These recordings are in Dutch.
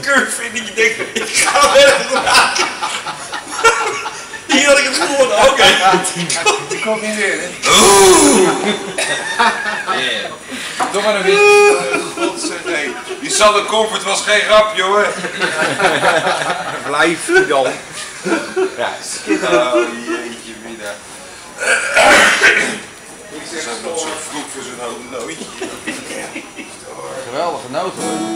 curve in. Dat je denkt, ik ga ergens raken. Hier had ik het gewonnen, oké. Die komt niet weer, hè? Doe maar een beetje. God, nee. Die Sander Comfort was geen grap, jongen. Blijf dan. Ja, Oh, jeetje, Mina. Ze zijn nog zo vroeg voor zo'n horloge. geweldige noot hoor.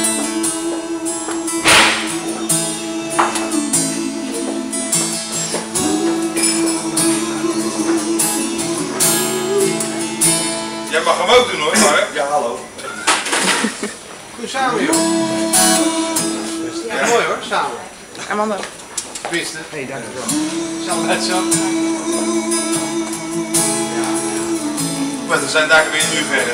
Jij mag hem ook doen hoor, maar ja, hallo. Goed samen joh. Ja, mooi hoor, samen. Amanda. Wist het. Hey, dankjewel. Zo net zo. Maar we zijn daar weer nu verder.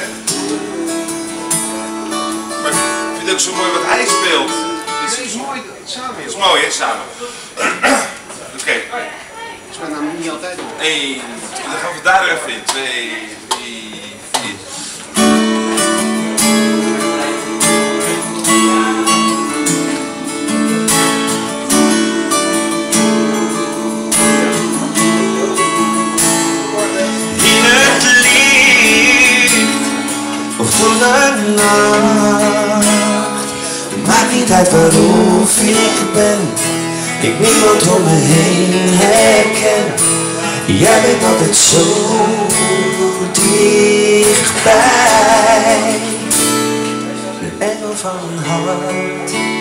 Maar ik vind het ook zo mooi wat hij speelt. Het is mooi samen Het is joh. mooi hè, samen. Oké. Ik ben namelijk niet altijd mooi. 1, dan gaan we daar even in. 2, 3, 4. Door de nacht, maakt niet uit waarof ik ben, ik niemand om me heen herken. Jij bent altijd zo dichtbij, de engel van mijn hart.